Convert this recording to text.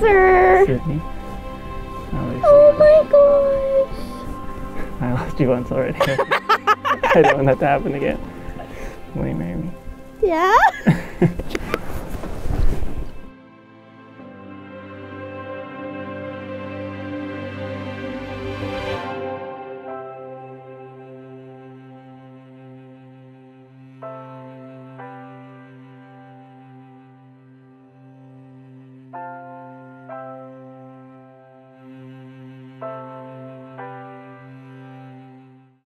Spencer! Sydney. Oh my gosh! I lost you once already. I don't want that to happen again. Will you marry me? Yeah?